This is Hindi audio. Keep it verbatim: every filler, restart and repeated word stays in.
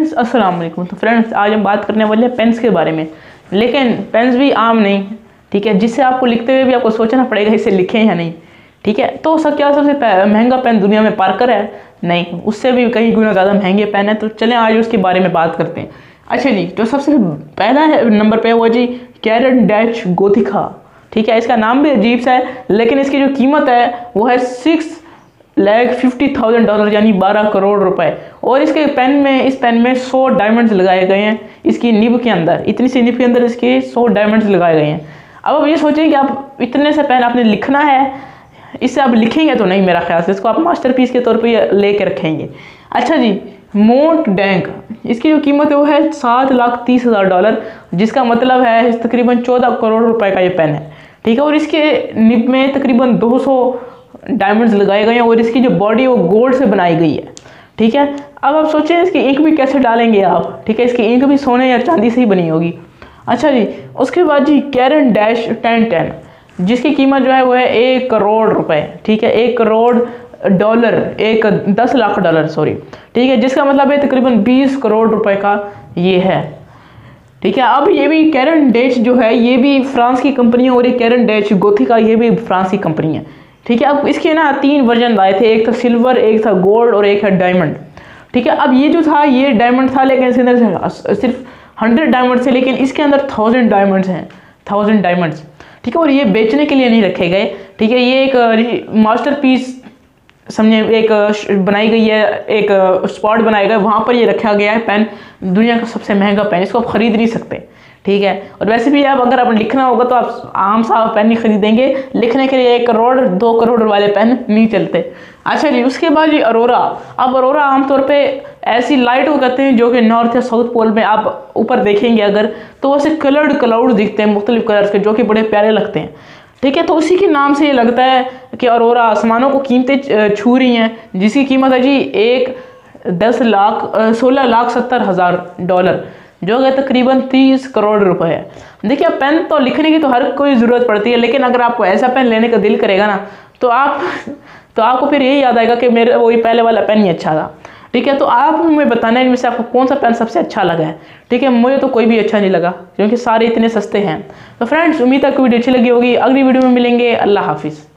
फ्रेंड्स अस्सलाम वालेकुम। तो फ्रेंड्स आज हम बात करने वाले हैं पेन्स के बारे में, लेकिन पेन्स भी आम नहीं, ठीक है, जिससे आपको लिखते हुए भी आपको सोचना पड़ेगा इसे लिखें या नहीं, ठीक है। तो सब क्या सबसे महंगा पेन दुनिया में पार्कर है? नहीं, उससे भी कई गुना ज़्यादा महंगे पेन है। तो चलें आज उसके बारे में बात करते हैं। अच्छा जी, जो सबसे पहला है नंबर पे वो जी कैरन डैश गोथिका, ठीक है। इसका नाम भी अजीब सा है, लेकिन इसकी जो कीमत है वो है six lakh fifty thousand dollar यानी बारह करोड़ रुपए। और इसके पेन में इस पेन में सौ डायमंड्स लगाए गए हैं इसकी निब के अंदर, इतनी सी निब के अंदर इसके सौ डायमंड्स लगाए गए हैं। अब आप ये सोचें कि आप इतने से पेन आपने लिखना है, इससे आप लिखेंगे तो नहीं, मेरा ख्याल से इसको आप मास्टरपीस के तौर पे लेके रखेंगे। अच्छा जी, मोट डैंक, इसकी जो कीमत है वो है सात लाख तीस हज़ार डॉलर, जिसका मतलब है तकरीबन चौदह करोड़ रुपए का ये पेन है, ठीक है। और इसके निब में तकरीबन दो सौ डायमंड्स लगाए गए हैं और इसकी जो बॉडी है वो गोल्ड से बनाई गई है, ठीक है। अब आप सोचें इसकी इंक भी कैसे डालेंगे आप, ठीक है, इसकी इंक भी सोने या चांदी से ही बनी होगी। अच्छा जी, उसके बाद G Karen dash ten ten, जिसकी कीमत जो है वो है एक करोड़ रुपए, ठीक है, एक करोड़ डॉलर, एक दस लाख डॉलर सॉरी, ठीक है, जिसका मतलब है तकरीबन बीस करोड़ रुपए का ये है, ठीक है। अब ये भी कैरन डैश जो है ये भी फ्रांस की कंपनी है और ये कैरन डैश गोथिका ये भी फ्रांस की कंपनी है, ठीक है। अब इसके ना तीन वर्जन लाए थे, एक था सिल्वर, एक था गोल्ड और एक है डायमंड, ठीक है। अब ये जो था ये डायमंड था, लेकिन इसके अंदर सिर्फ हंड्रेड डायमंड थे, लेकिन इसके अंदर थाउजेंड डायमंड्स हैं, थाउजेंड डायमंड्स, ठीक है। और ये बेचने के लिए नहीं रखे गए, ठीक है। ये एक मास्टरपीस समझे, एक बनाई गई है, एक स्पॉट बनाया गया, वहाँ पर ये रखा गया है पेन, दुनिया का सबसे महंगा पेन, इसको आप खरीद नहीं सकते, ठीक है। और वैसे भी आप अगर आप लिखना होगा तो आप आम सा पेन नहीं खरीदेंगे, लिखने के लिए एक करोड़ दो करोड़ वाले पेन नहीं चलते। अच्छा जी, उसके बाद जी अरोरा। अब अरोरा आमतौर पे ऐसी लाइट को कहते हैं जो कि नॉर्थ या साउथ पोल में आप ऊपर देखेंगे अगर, तो वैसे कलर्ड क्लाउड दिखते हैं मुख्तलिफ कलर्स के, जो कि बड़े प्यारे लगते हैं, ठीक है। तो उसी के नाम से ये लगता है कि अरोरा आसमानों को कीमतें छू रही हैं, जिसकी कीमत है जी एक दस लाख सोलह लाख सत्तर हज़ार डॉलर, जो है तकरीबन तीस करोड़ रुपए है। देखिए, पेन तो लिखने की तो हर कोई ज़रूरत पड़ती है, लेकिन अगर आपको ऐसा पेन लेने का दिल करेगा ना तो आप तो आपको फिर यही याद आएगा कि मेरा वही पहले वाला पेन ही अच्छा था, ठीक है। तो आप हमें बताना है इनमें से आपको कौन सा पेन सबसे अच्छा लगा है, ठीक है। मुझे तो कोई भी अच्छा नहीं लगा क्योंकि सारे इतने सस्ते हैं। तो फ्रेंड्स, उम्मीद है कि वीडियो अच्छी लगी होगी, अगली वीडियो में मिलेंगे। अल्लाह हाफिज़।